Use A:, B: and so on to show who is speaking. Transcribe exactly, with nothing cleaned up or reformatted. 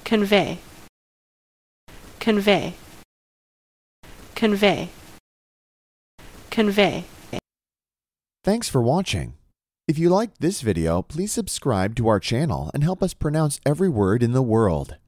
A: convey, convey, convey, convey.
B: Thanks for watching. If you liked this video, please subscribe to our channel and help us pronounce every word in the world.